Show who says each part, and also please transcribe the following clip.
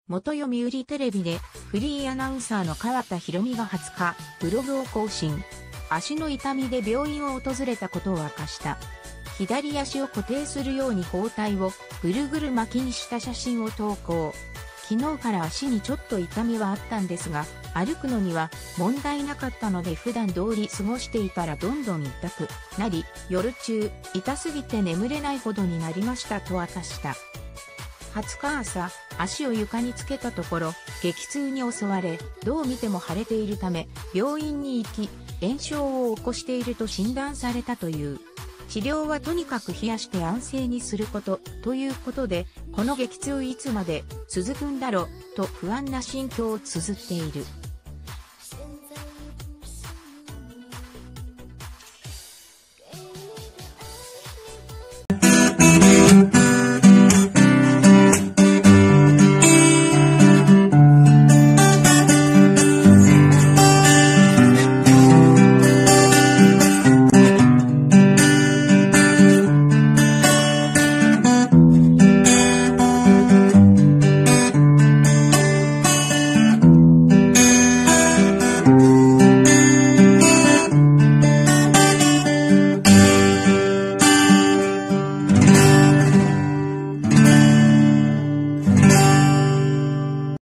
Speaker 1: 元読売テレビでフリーアナウンサーの川田博美が20日、ブログを更新。足の痛みで病院を訪れたことを明かした。左足を固定するように包帯をぐるぐる巻きにした写真を投稿。昨日から足にちょっと痛みはあったんですが、歩くのには問題なかったので普段通り過ごしていたらどんどん痛くなり、夜中、痛すぎて眠れないほどになりましたと明かした。20日朝、足を床につけたところ、激痛に襲われ、どう見ても腫れているため、病院に行き、炎症を起こしていると診断されたという。治療はとにかく冷やして安静にすること、ということで、この激痛いつまで続くんだろう、と不安な心境を綴っている。